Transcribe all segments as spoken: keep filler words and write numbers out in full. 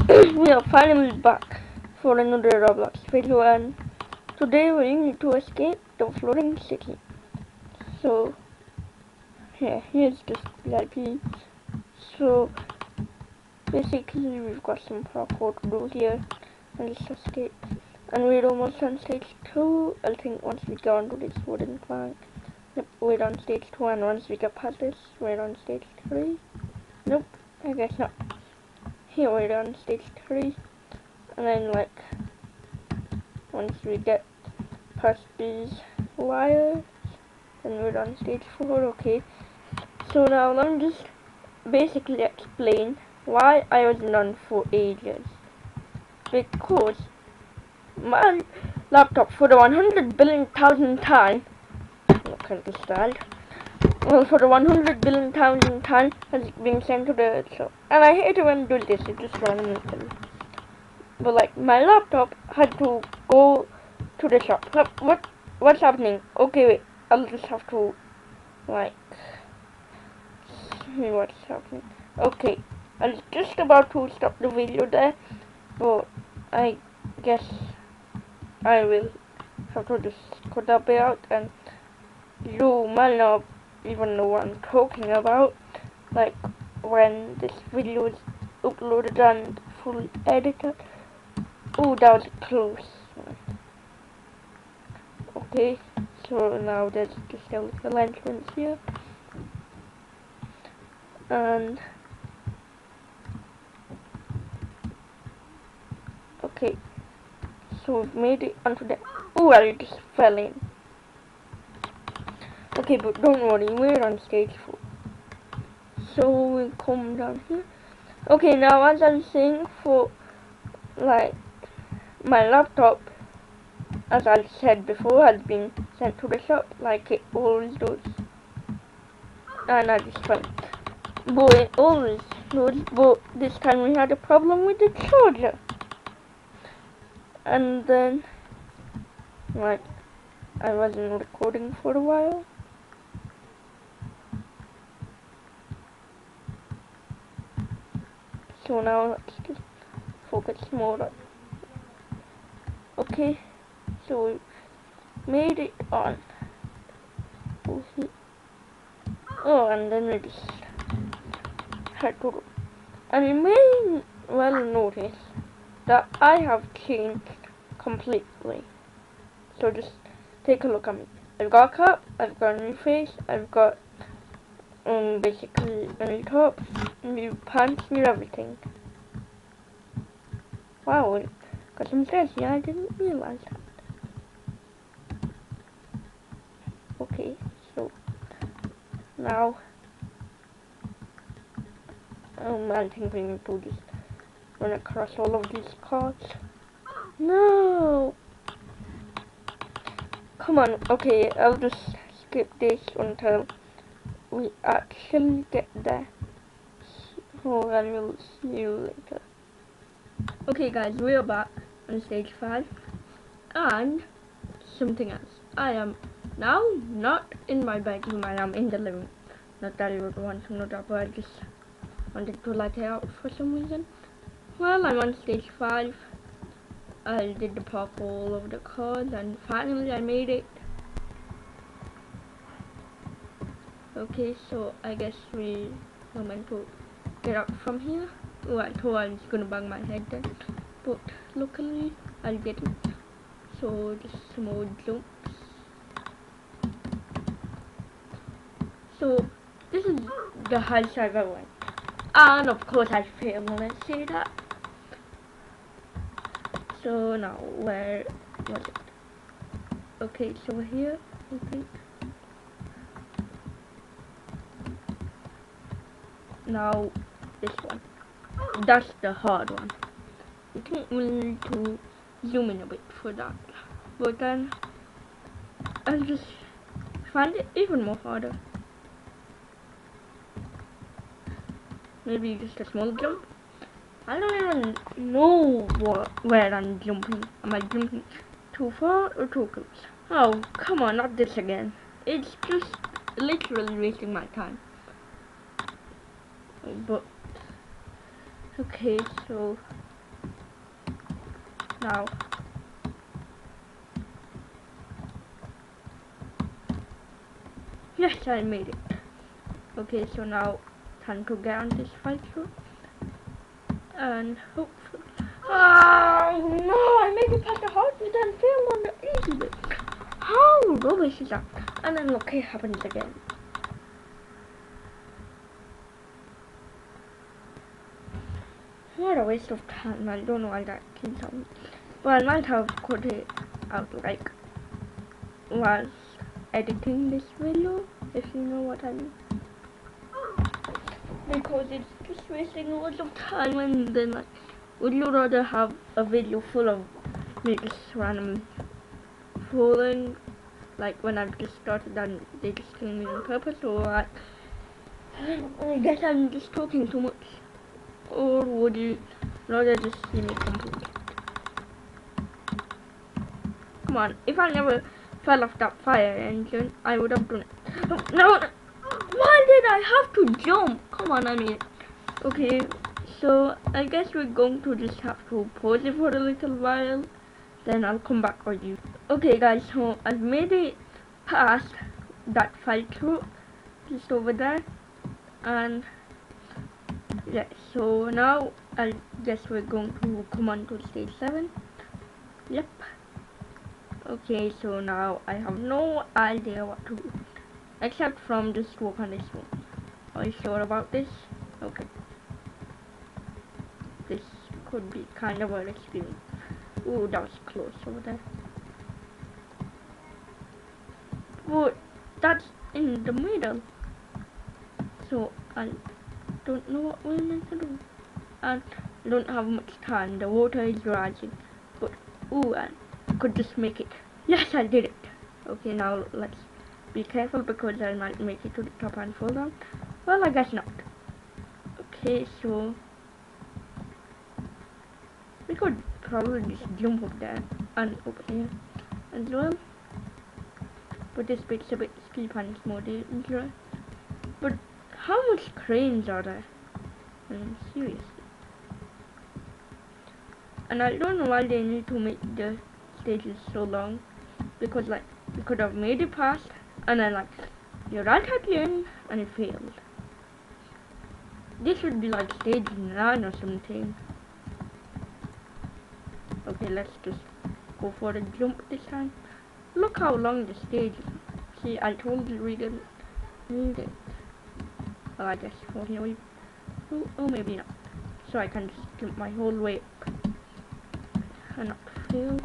We are finally back for another Roblox video, and today we need to escape the floating city. So yeah, here's the V I P. So basically we've got some parkour to do here, and let's escape. And we're almost on stage two. I think once we get onto this wooden plank, yep, we're on stage two, and once we get past this, we're on stage three. Nope, I guess not. Here we're on stage three. And then like once we get past these wires, then we're on stage four. Okay, so now let me just basically explain why I wasn't on for ages. Because my laptop for the one hundred billion thousand time, not can't understand. Well, for the one hundred billion thousand time has been sent to the so, and I hate it when I do this. It just randomly. But like my laptop had to go to the shop. What what's happening? Okay, wait. I'll just have to like see what's happening. Okay, I was just about to stop the video there, but I guess I will have to just cut that bit out, and you might not even know what I'm talking about. Like when this video is uploaded and fully edited. Oh, that was close. Okay, so now there's just a little entrance here. And okay, so we've made it onto the. Oh, I just fell in. Okay, but don't worry, we're on stage four. So we'll come down here. Okay, now as I'm saying, for like my laptop, as I said before, has been sent to the shop like it always does. And I just went. But it always does, but this time we had a problem with the charger. And then, like, I wasn't recording for a while. So now let's just focus more on. Okay, so we made it on. Oh, and then we just had to. And you may well notice that I have changed completely. So just take a look at me. I've got a cap, I've got a new face, I've got um basically a new top, new pants, new everything. Wow, got some stairs. Yeah, I didn't realize that. Okay, so now um I think we need to just run across all of these cars. No. Come on, okay, I'll just skip this until we actually get there. Oh, and we'll see you later. Okay guys, we're back on stage five. And something else. I am now not in my bedroom, I am in the living room. Not that you would want to know that, but I just wanted to light it out for some reason. Well, I'm on stage five. I did the parkour all over the cars, and finally I made it. Okay, so I guess we are meant to get out from here. Oh, I thought I was gonna bang my head then, but luckily I didn't. So just some more jumps. So this is the highest I've ever went, and of course I failed when I say that. So now where was it? Okay, so here I think. Now this one. That's the hard one. I think we'll need to zoom in a bit for that. But then I'll just find it even more harder. Maybe just a small jump. I don't even know what, where I'm jumping. Am I jumping too far or too close? Oh, come on, not this again. It's just literally wasting my time. But okay, so now. Yes, I made it. Okay, so now time to get on this fight through. And hopefully. Oh no, I made it past the hard bit and failed on the easy bit. How rubbish is that? And then look, it happens again. What a waste of time. I don't know why that keeps on. But I might have cut it out like while editing this video, if you know what I mean. Because it's just wasting lots of time, and then like, would you rather have a video full of me just random falling, like when I've just started and they just kill me on purpose, or like, I guess I'm just talking too much, or would you rather just see me complete it? Come on, if I never fell off that fire engine, I would have done it. Oh, no, why did I have to jump? Come on, I mean, okay, so I guess we're going to just have to pause it for a little while, then I'll come back with you. Okay guys, so I've made it past that fight through, just over there, and yeah, so now I guess we're going to come on to stage seven. Yep. Okay, so now I have no idea what to do, except from just work on this one. Are you sure about this? Okay. This could be kind of an experience. Ooh, that was close over there. But that's in the middle. So I don't know what we're meant to do. And I don't have much time. The water is rising. But ooh, I could just make it. Yes, I did it. Okay, now let's be careful because I might make it to the top and fall down. Well, I guess not. Okay, so we could probably just jump up there and over here as well. But this bit's a bit steep and it's more dangerous. But how much cranes are there? I mean, seriously. And I don't know why they need to make the stages so long. Because like, we could have made it past and then like, you're right at the end and it failed. This should be like stage nine or something. Okay, let's just go for the jump this time. Look how long the stage is. See, I told you we didn't need it. Well, I guess for here we... Oh, oh, maybe not. So I can just jump my whole way up. And not fail.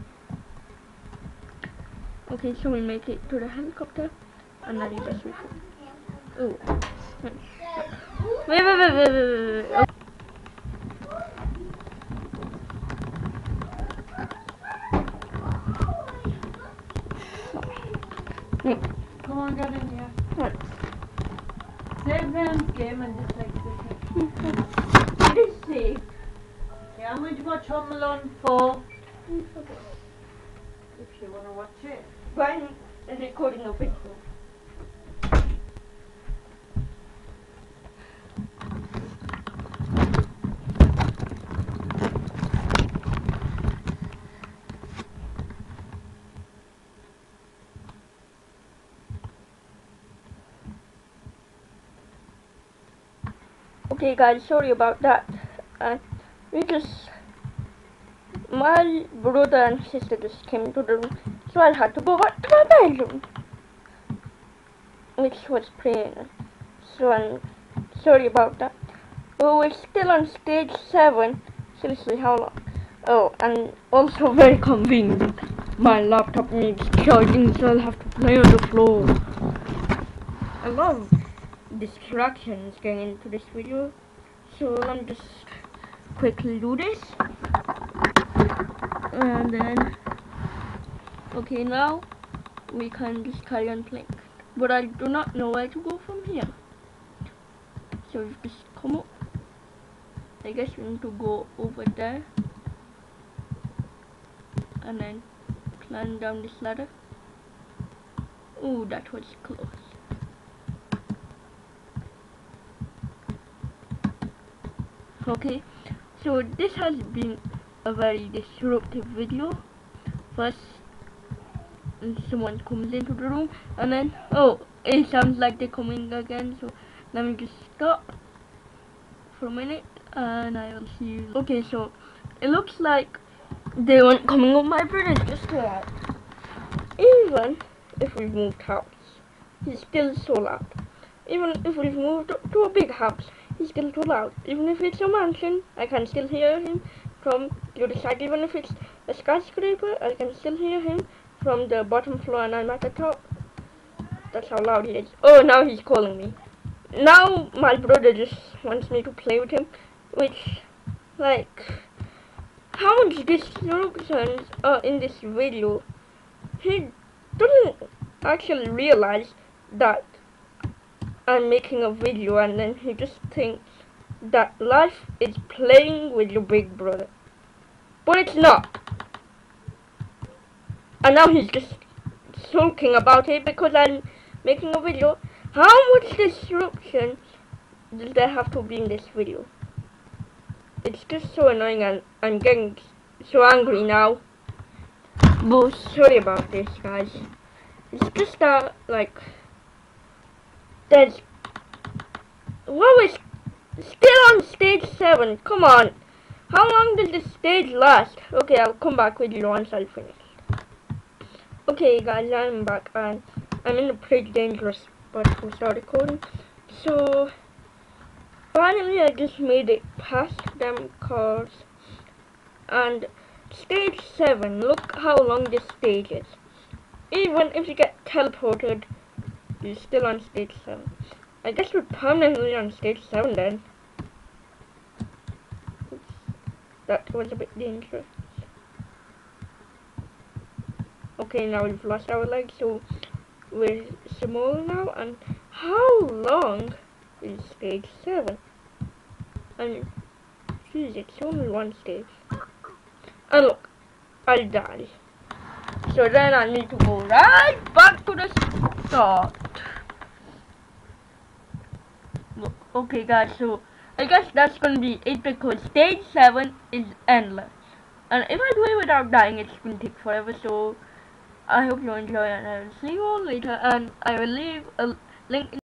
Okay, so we make it to the helicopter. And then you just record. Oh. Wait, wait, wait, wait, wait, wait, wait. Okay. Come on, get in here. What? Save them game and just like this. It is safe. Okay, I'm going to watch Home Alone four. If you want to watch it. But I'm recording a video. Okay guys, sorry about that. Uh, we just, my brother and sister just came to the room, so I had to go back to my bedroom, which was playing. So I'm sorry about that. But we're still on stage seven. Seriously, how long? Oh, and also very convenient. My laptop needs charging, so I'll have to play on the floor. I love distractions getting into this video, so let me just quickly do this, and then okay, now we can just carry on playing, but I do not know where to go from here. So we just come up. I guess we need to go over there and then climb down this ladder. Oh, that was close. Okay, so this has been a very disruptive video. First, someone comes into the room, and then, oh, it sounds like they're coming again, so let me just stop for a minute, and I will see you. Okay, so it looks like they weren't coming up. My brother's just loud. Even if we moved house, he's still so loud. Even if we've moved to a big house, he's still too loud. Even if it's a mansion, I can still hear him from the other side. Even if it's a skyscraper, I can still hear him from the bottom floor and I'm at the top. That's how loud he is. Oh, now he's calling me. Now my brother just wants me to play with him, which, like, how much disruptions are in this video. He doesn't actually realize that I'm making a video, and then he just thinks that life is playing with your big brother. But it's not. And now he's just sulking about it because I'm making a video. How much disruption does there have to be in this video? It's just so annoying, and I'm getting so angry now. But sorry about this, guys. It's just that, like, there's, well, we're still on stage seven. Come on, how long does this stage last? Okay, I'll come back with you once I finish. Okay, guys, I'm back, and I'm in a pretty dangerous spot to start recording. So finally, I just made it past them cars, and stage seven. Look how long this stage is. Even if you get teleported, you're still on stage seven. I guess we're permanently on stage seven then. Oops. That was a bit dangerous. Okay, now we've lost our legs, so we're small now. And how long is stage seven? I mean, geez, it's only one stage. And look, I'll die. So then I need to go right back to the start. Look, okay guys, so I guess that's gonna be it because stage seven is endless. And if I do it without dying, it's gonna take forever, so I hope you enjoy, and I will see you all later, and I will leave a link in